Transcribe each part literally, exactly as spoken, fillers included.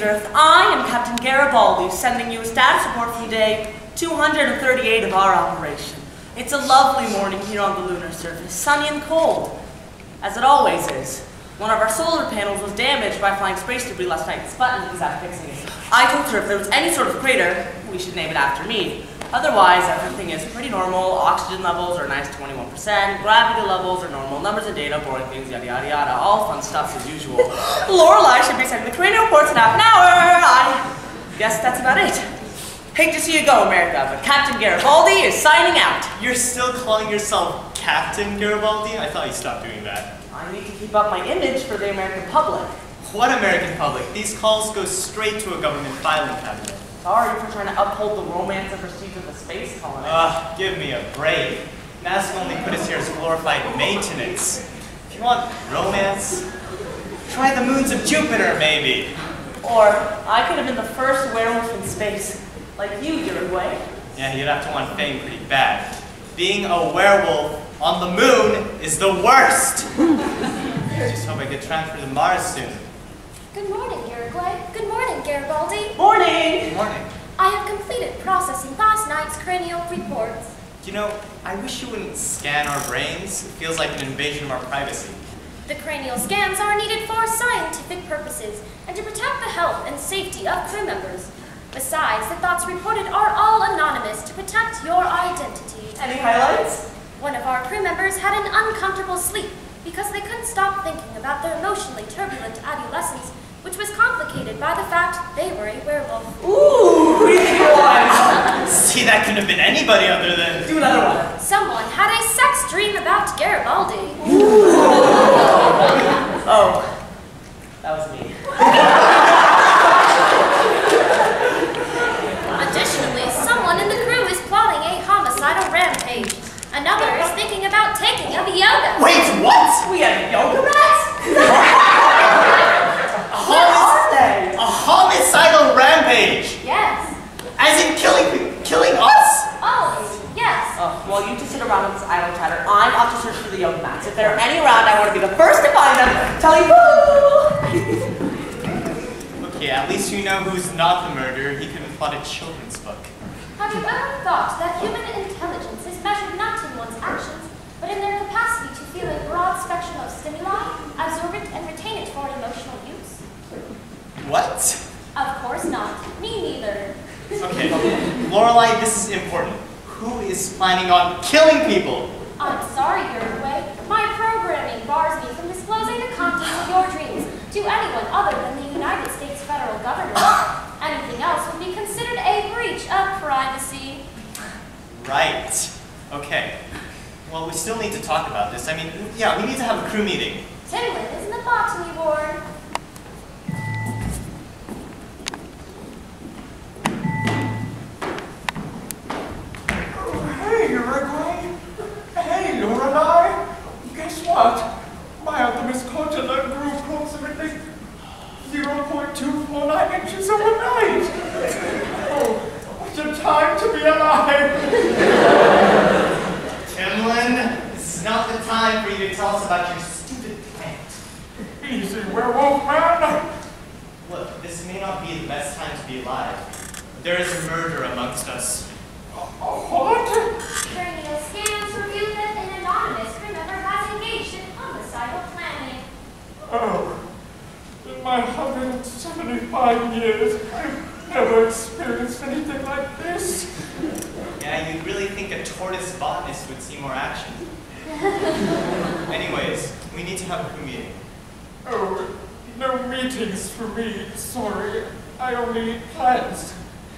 Earth. I am Captain Garibaldi, sending you a status report from day two hundred thirty-eight of our operation. It's a lovely morning here on the lunar surface, sunny and cold, as it always is. One of our solar panels was damaged by flying space debris last night. Sputnik is out fixing it. I told her if there was any sort of crater, we should name it after me. Otherwise, everything is pretty normal. Oxygen levels are nice twenty-one percent. Gravity levels are normal. Numbers and data, boring things, yada yada yada. All fun stuff as usual. Lorali should be sending the cranial reports in half an hour. I guess that's about it. Hate to see you go, America, but Captain Garibaldi is signing out. You're still calling yourself Captain Garibaldi? I thought you stopped doing that. I need to keep up my image for the American public. What American public? These calls go straight to a government filing cabinet. Sorry for trying to uphold the romance and prestige of the space colony. Ugh, give me a break. NASA only put us here as glorified maintenance. If you want romance, try the moons of Jupiter, maybe. Or I could have been the first werewolf in space, like you, Uruguay. Yeah, you'd have to want fame pretty bad. Being a werewolf on the moon is the worst. I just hope I get transferred to Mars soon. Good morning, Uruguay. Good morning, Garibaldi. Morning! Good morning. I have completed processing last night's cranial reports. You know, I wish you wouldn't scan our brains. It feels like an invasion of our privacy. The cranial scans are needed for scientific purposes and to protect the health and safety of crew members. Besides, the thoughts reported are all anonymous to protect your identity. Any highlights? One of our crew members had an uncomfortable sleep because they couldn't stop thinking about their emotionally turbulent adolescence, which was complicated by the fact they were a werewolf. Ooh, really good. See, that couldn't have been anybody other than... Do another one. Someone had a sex dream about Garibaldi. Oh, that was me. Additionally, someone in the crew is plotting a homicidal rampage. Another is thinking about taking up yoga. Wait, what? We have yoga mats? What are they? A homicidal rampage? Yes. As in killing killing us? Oh, yes. Oh, well, you just sit around with this idle chatter. I'm off to search for the yoga mats. If there are any around, I want to be the first to find them. Tell you boo! Okay, at least you know who's not the murderer. He could have plotted a children's book. Have you ever thought that human intelligence is measured not in one's actions, but in their capacity to feel a broad spectrum of stimuli, absorb it, and retain it for emotional use? What? Of course not. Me neither. Okay, Lorali, this is important. Who is planning on killing people? I'm sorry, Uruguay. My programming bars me from disclosing the contents of your dreams to anyone other than the United States federal government. Anything else would be considered a breach of privacy. Right. Okay. Well, we still need to talk about this. I mean, yeah, we need to have a crew meeting. Timlin is in the botany ward. Hey, Uruguay. Hey, Lorali. Guess what? My alchemist conjurer grew approximately zero point two four nine inches overnight. Oh, what a time to be alive. Timlin, this is not the time for you to tell us about your stupid plant. Easy, werewolf man. Look, this may not be the best time to be alive. There is a murder amongst us. What? Cranial scans reveal that an anonymous crew member has engaged in homicidal planning. Oh, in my one hundred seventy-five years, I've never experienced anything like this. Yeah, you'd really think a tortoise botanist would see more action. Anyways, we need to have a crew meeting. Oh, no meetings for me, sorry. I only eat plants.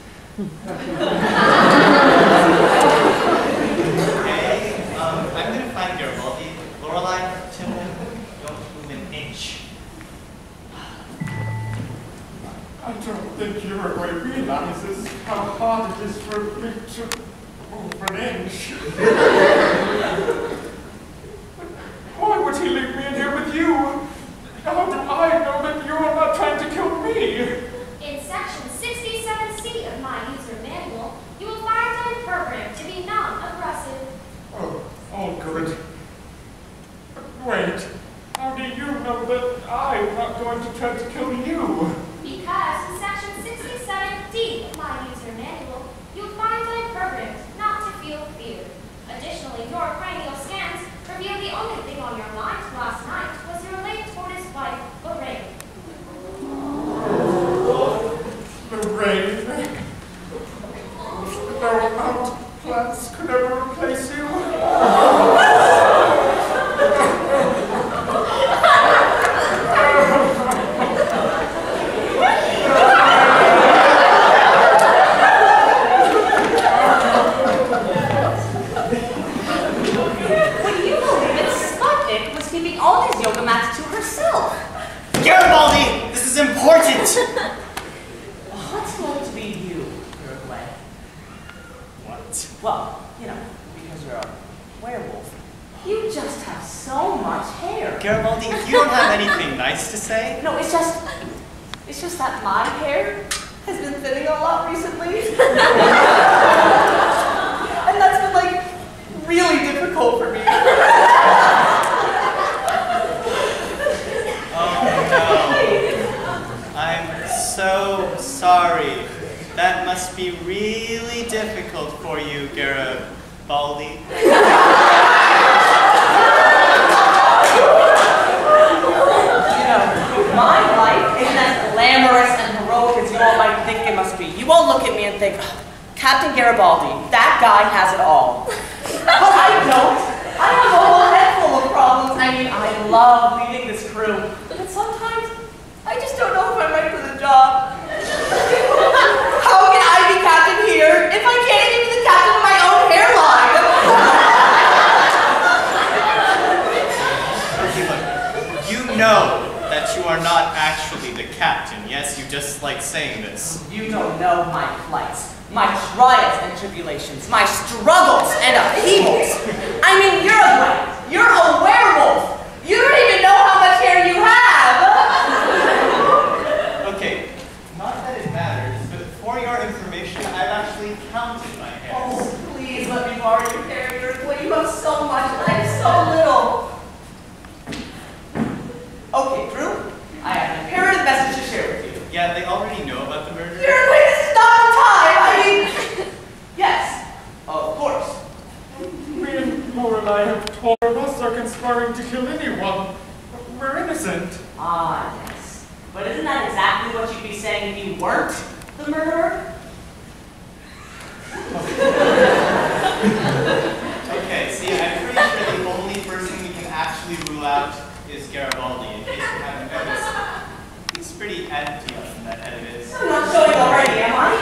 Okay, um, I'm gonna find Garibaldi. Lorali, Timlin, don't move an inch. I don't think Uruguay realizes how hard it is for me to move an inch. Why would he leave me in here with you? How do I know that you are not trying to kill me? In section sixty-seven C of my user manual, you will find I'm programmed to be non-aggressive. Oh, all good. Wait, how do you know that I'm not going to try to kill you? Because in section sixty-seven D of my user manual, you'll find I'm programmed not to feel fear. Additionally, your cranial scans reveal the only thing on your mind last night was your late tortoise wife, Lorraine. Lorraine? No amount of plants could ever replace you. All these yoga mats to herself. Garibaldi, this is important. What's going to be you, Uruguay? What? Well, you know, because you're a werewolf. You just have so much hair. Garibaldi, you don't have anything nice to say? No, it's just, it's just that my hair has been thinning a lot recently. And that's been like really difficult for me. So sorry. That must be really difficult for you, Garibaldi. You know, my life isn't as glamorous and heroic as you all might think it must be. You all look at me and think, Captain Garibaldi, that guy has it all. But I don't. I have a whole head full of problems. I mean, I love leading this crew. But sometimes, I just don't know if I'm right for the job. How can I be captain here if I can't even be the captain of my own hairline? Okay, look, you know that you are not actually the captain. Yes, you just like saying this. You don't know my plights, my trials and tribulations, my struggles and upheavals. I mean, you're a, you're a werewolf. You don't even know how much hair you have. Okay, not that it matters, but for your information, I've actually counted my hairs. Oh, please let me borrow your hair, Uruguay. You have so much, and I have so little. Okay, Drew, I have an imperative message to share with you. Yeah, they already know about the murder. Uruguay, this is not the time. I mean, yes, of course. Me and Lorali have told of us are conspiring to kill anyone. We're innocent. Ah, yes. But isn't that exactly what you'd be saying if you weren't the murderer? Okay, see, I'm pretty sure the only person we can actually rule out is Garibaldi, in case you haven't noticed. He's pretty empty on that head of his. I'm not showing already, am I?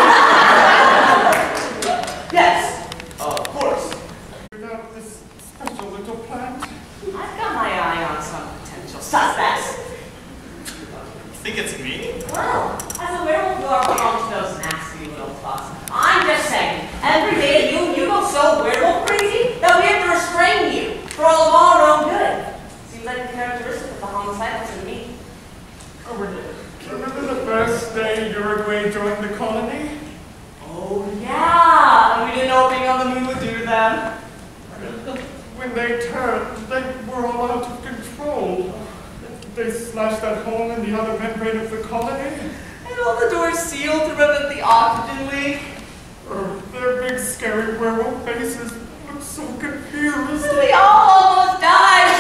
Yes, of course. Without this special little plant. I've got my eye on some potential suspects. You think it's me? Well, as a werewolf, you are prone to those nasty little thoughts. I'm just saying, every day you, you go so werewolf crazy that we have to restrain you for all of our own good. Seems like a characteristic of the homicidals in me. Oh, remember the first day Uruguay joined the colony? Oh, yeah. And we didn't know being on the moon would do to them. When they turned, they were all out of control. They slashed that hole in the outer membrane of the colony. And all the doors sealed to prevent the oxygen leak. Oh, their big, scary werewolf faces looked so confused. We all almost died.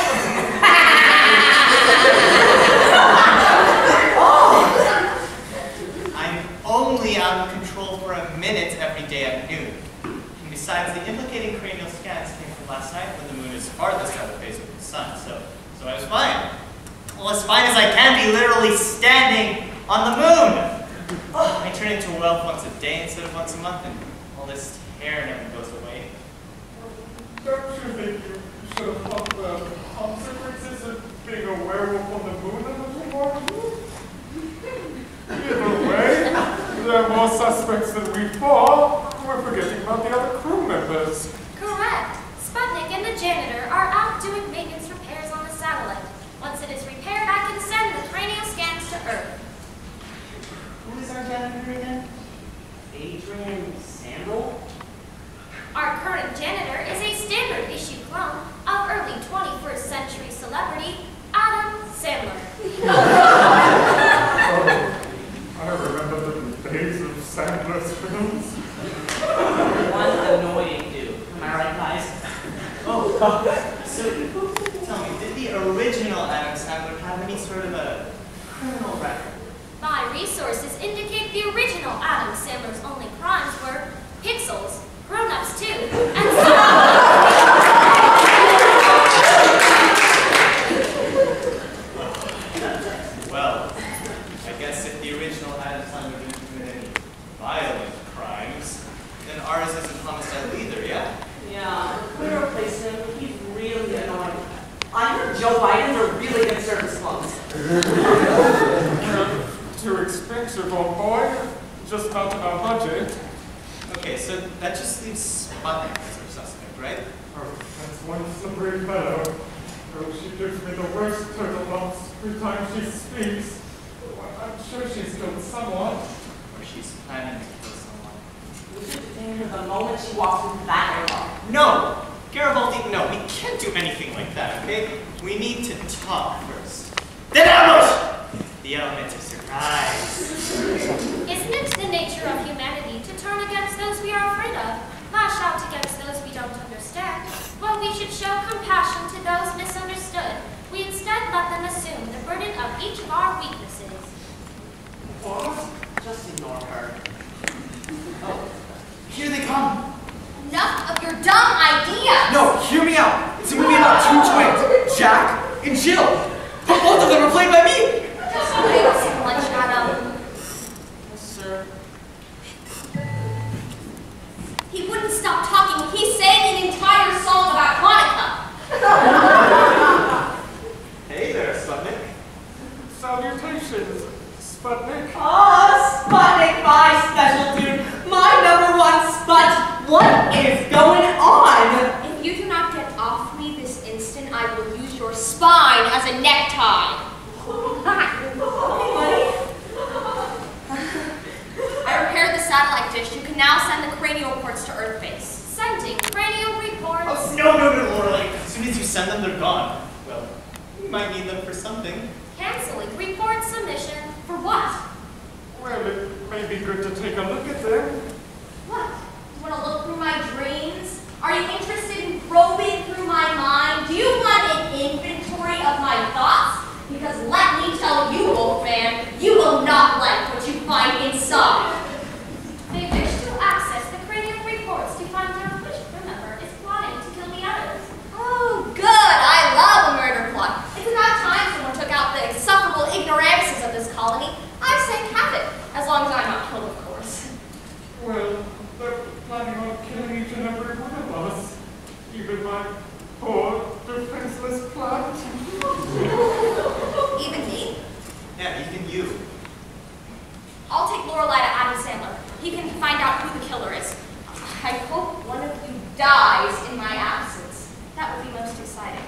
Oh. I'm only out of control for a minute every day at noon. And besides, the implicating cranial scans came from last night when the moon is farthest out of phase with the sun, so, so I was fine. Well, as fine as I can be literally standing on the moon. Oh, I turn into a werewolf once a day instead of once a month, and all this hair never goes away. Don't you think you should have thought the consequences of being a werewolf on the moon a little more? Either way, there are more suspects than we thought. We're forgetting about the other crew members. Correct. Sputnik and the janitor are out doing maintenance repairs on the satellite. Once it is repaired, I can send the cranial scans to Earth. Who is our janitor again? Adrian Sandel? Our current janitor is a standard issue clone of early twenty-first century celebrity, Adam Sandler. sort of a criminal record. My resources indicate the original Adam Sandler's only crimes were pixels, grown-ups too, and Well, I guess if the original Adam Sandler didn't commit any violent crimes, then ours isn't homicidal either, yeah? Yeah, we replace him. He's really annoying. I heard Joe Biden's are really good service clones. Too expensive, old boy. Just not in our budget. Okay, so that just leaves Sputnik as our suspect, right? Oh, that's one slippery fellow. Oh, she gives me the worst turtle bumps every time she speaks. Well, I'm sure she's killed someone. Or she's planning to kill someone. We should detain her the moment she walks into that airlock. No! Garibaldi, no, we can't do anything like that, okay? We need to talk first. Then ambush! The element of surprise. isn't it the nature of humanity to turn against those we are afraid of, lash out against those we don't understand? Well, we should show compassion to those misunderstood. We instead let them assume the burden of each of our weaknesses. What? Just ignore her. Oh, here they come. Enough of your dumb ideas! No, hear me out. It's a movie about two twins, Jack and Jill. But both of them are played by me. Just bring some lunch, Adam. Yes, sir. He wouldn't stop talking. He sang an entire song about Hanukkah. Hey there, Sputnik. Salutations, Sputnik. Oh, Sputnik, my special dude. My number one sput. What is going on? If you do not get off me this instant, I will use your spine as a necktie. I repaired the satellite dish. You can now send the cranial reports to Earth base. Sending cranial reports. Oh, no, no, no, Lorali. As soon as you send them, they're gone. Well, we might need them for something. Canceling report submission. For what? Well, it may be good to take a look at them. What? You want to look through my dreams? Are you interested in probing through my mind? Do you want an inventory of my thoughts? Because let me tell you, old man, you will not like what you find inside. They wish to access the cranial reports to find out which crew member is plotting to kill the others. Oh, good. I love a murder plot. It's about time someone took out the insufferable ignorances of this colony. I say have it, as long as I'm not killed, of course. Well, they're planning on killing each and every one of us. Even my poor, defenseless plant. Even me? Yeah, even you. I'll take Lorali to Adam Sandler. He can find out who the killer is. I hope one of you dies in my absence. That would be most exciting.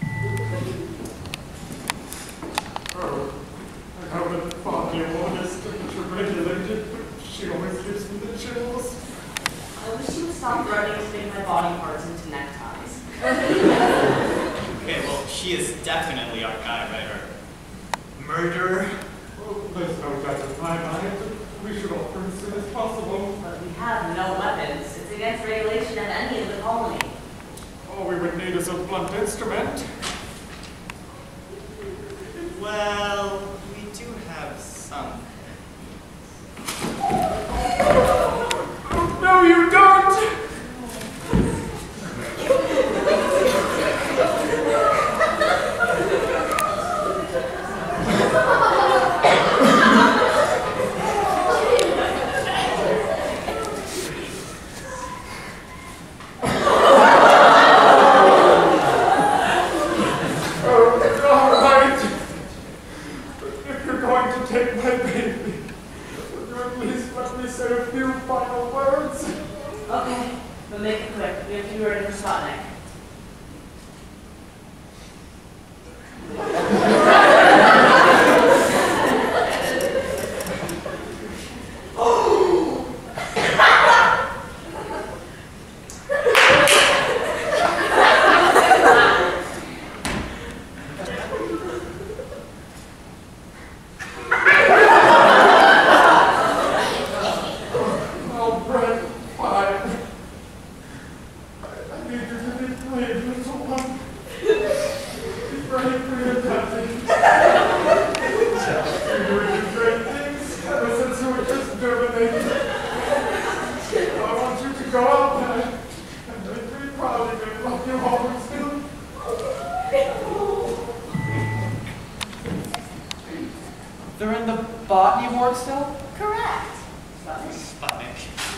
Oh, I haven't thought the honest and regulated, but she always gives me the chills. I wish you would stop threatening to make my body parts into neckties. Okay, well, she is definitely our guy, right? Or murderer. Well, there's no better time on it. We should all turn as soon as possible. But we have no weapons. It's against regulation of any of the colony. All we would need is a blunt instrument. Well, we do have some. No, you don't! Okay, but make it quick. We have to be ready for Sputnik. Ready for your captain. They're in the botany ward still? Correct. Sputnik.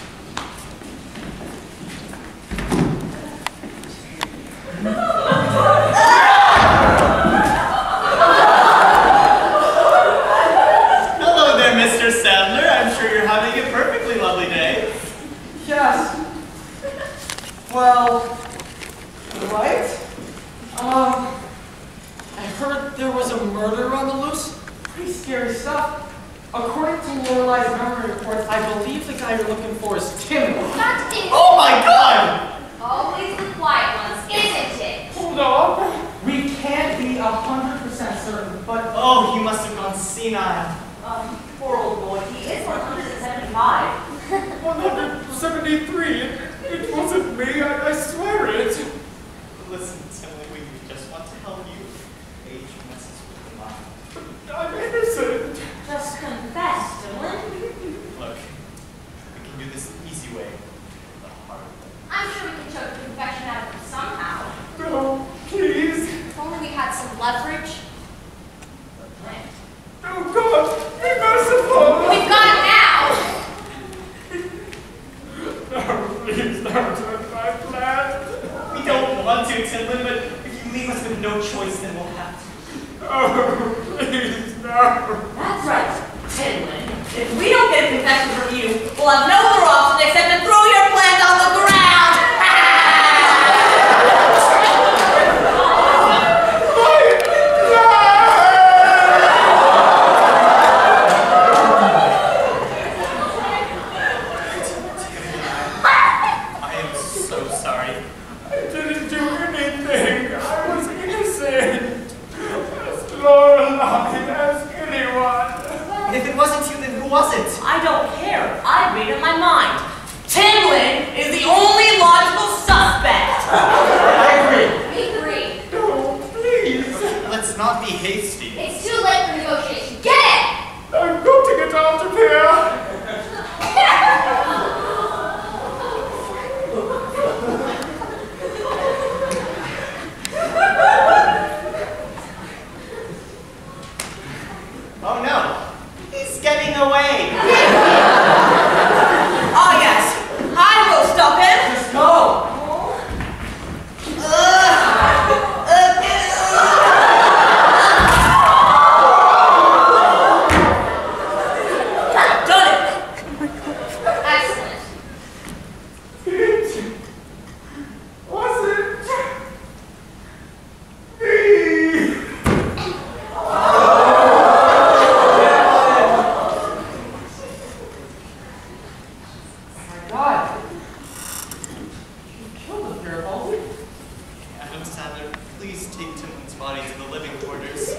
Hello there, Mister Sandler. I'm sure you're having a perfectly lovely day. Yes. Well, right? Um, I heard there was a murder on the loose. Pretty scary stuff. According to Lorali's memory reports, I believe the guy you're looking for is Timlin. That is Oh my God! always the quiet ones, isn't it? Hold on. We can't be a hundred percent certain, but Oh, he must have gone senile. Um, poor old boy. He is one hundred seventy-five. one hundred seventy-three. It, it wasn't me. I, I swear it. Listen, Timlin, we just want to help you. Age messes with the mind. I'm innocent. Just confess, Timlin. Look, we can do this the easy way, the hard way. I'm sure we can choke the confession out of him somehow. No, please. If only we had some leverage. Oh God, be merciful. We've got it now! No, please don't touch my plan. We don't want to, Timlin, but if you leave us with no choice, then we'll have to. Oh, please, no. That's right, Timlin. If we don't get a confession from you, we'll have no other option except to throw your plant on the ground. If it wasn't you, then who was it? I don't care. I read in my mind. Timlin is the only logical suspect. I agree. We agree. No, please. Let's not be hasty. It's too late for negotiation. Get it! I've got to get out of here. Oh no, he's getting away. Ah, yes. I will stop him. Just go. Done it. Excellent. It wasn't me. God. You killed him, Garibaldi. Adam Sandler, please take Timlin's body to the living quarters.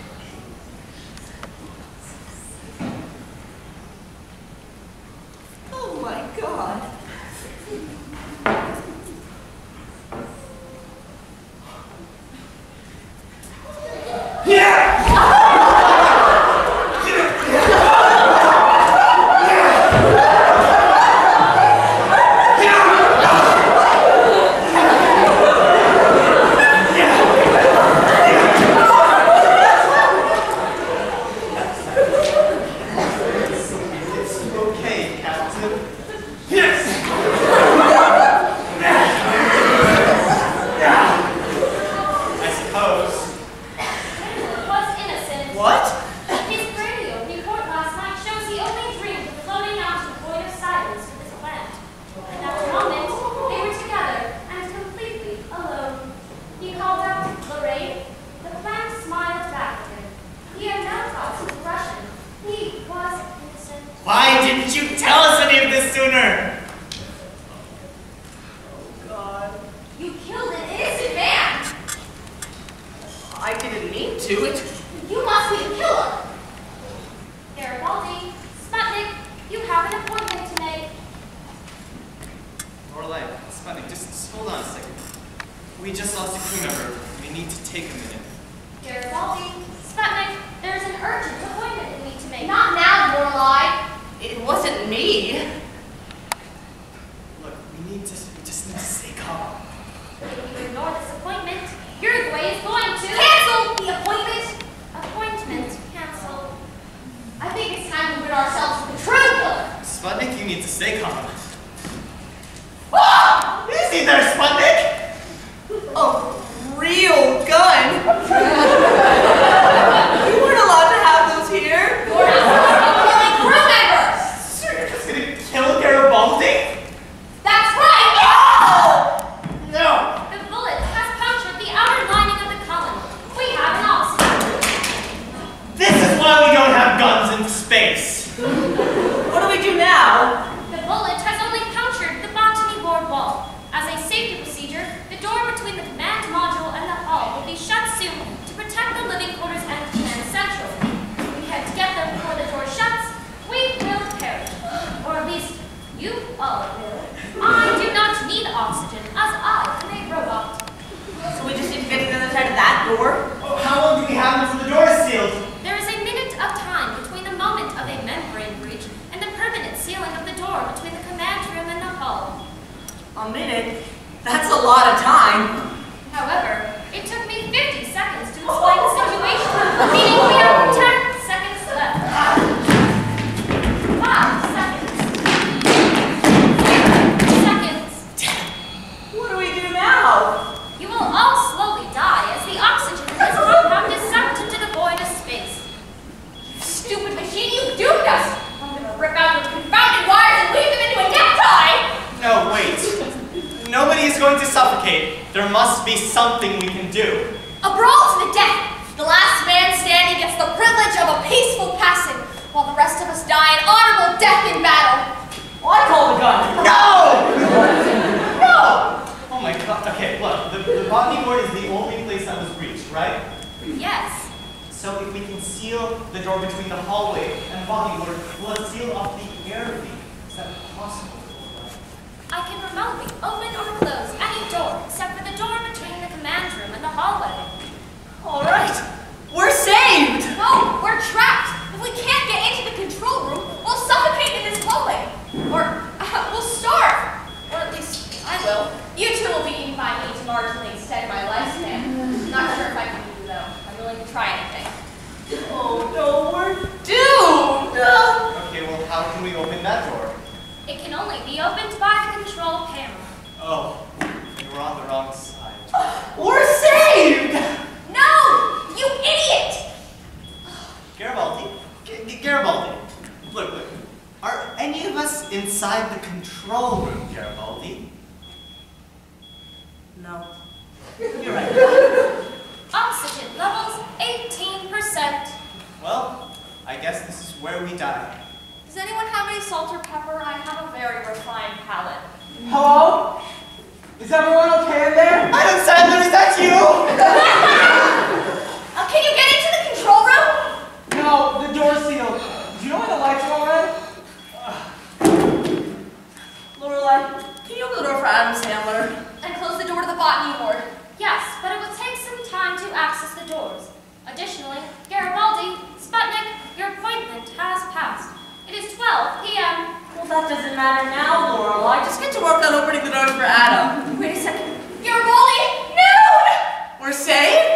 Oh my God. Okay, Captain. I suppose. Timlin was innocent. What? His radio report last night shows he only dreamed of floating out to the void of silence with his plant. At that moment, they were together and completely alone. He called out, "Lorraine." The plant smiled back at him. He had no thoughts of Russian. He was innocent. Why didn't you tell us any of this sooner? Oh God. You killed an innocent man! I didn't mean to. It. You must be the killer! Garibaldi, Sputnik, you have an appointment to make. Lorali, Sputnik, just, just hold on a second. We just lost a crew member. We need to take a minute. Garibaldi, Sputnik, there's an urgent appointment we need to make. Not now, Lorali! It wasn't me. Look, we need to, we just need to stay calm. If you ignore this appointment, Uruguay is going to cancel the appointment. Appointment canceled. face. What do we do now? The bullet has only punctured the botany board wall. As a safety procedure, the door between the command module and the hall will be shut soon to protect the living quarters and command central. If we head to get them before the door shuts, we will perish. Or at least, you all will. I do not need oxygen, as I am a robot. So we just need to get to the other side of that door? Oh, how long do we have until the door is sealed? There is a minute of time between the moment of a membrane breach and the permanent sealing of the door between the command room and the hall. A minute? That's a lot of time. However, it took me fifty seconds to explain the situation, meaning we have ten seconds left. Five seconds. Six seconds. What do we do now? You will all slowly die as the oxygen in this compound is sucked into the void of space. You stupid machine, you doomed us! I'm gonna rip out your confounded wires and weave them into a necktie! No, wait. Nobody is going to suffocate. There must be something we can do. A brawl to the death! The last man standing gets the privilege of a peaceful passing, while the rest of us die an honorable death in battle. Well, I call the gun. No! No! Oh my god. Okay, look. The, the botany board is the only place that was breached, right? Yes. So if we can seal the door between the hallway and the botany board, we'll have sealed off the air leak. Is that possible? I can remotely open or close any door except for the door between the command room and the hallway. All right. We're saved. No, we're trapped. If we can't get into the control room, we'll suffocate in this hallway. Or uh, we'll starve. Or at least I will. You two will be eaten by me to marginally extend my lifespan. Not sure if I can do though. I'm willing to try anything. Oh no, we're doomed. No. Okay, well, how can we open that door? It can only be opened by the control panel. Oh, we were on the wrong side. We're saved. No! You idiot! Garibaldi? G G Garibaldi, look, look. Are any of us inside the control room, Garibaldi? No. You're right. Oxygen levels eighteen percent. Well, I guess this is where we die. Does anyone have any salt or pepper? I have a very refined palate. Hello? Is everyone okay in there? Adam Sandler, is that you? uh, can you get into the control room? No, the door's sealed. Do you know where the lights are already? Lorali, can you open the door for Adam Sandler? And close the door to the botany ward. Yes, but it will take some time to access the doors. Additionally, Garibaldi, Sputnik, your appointment has passed. It is twelve p m Well, that doesn't matter now, Lorali. Just get to work on opening the doors for Adam. Wait a second. Garibaldi, noon! We're saved?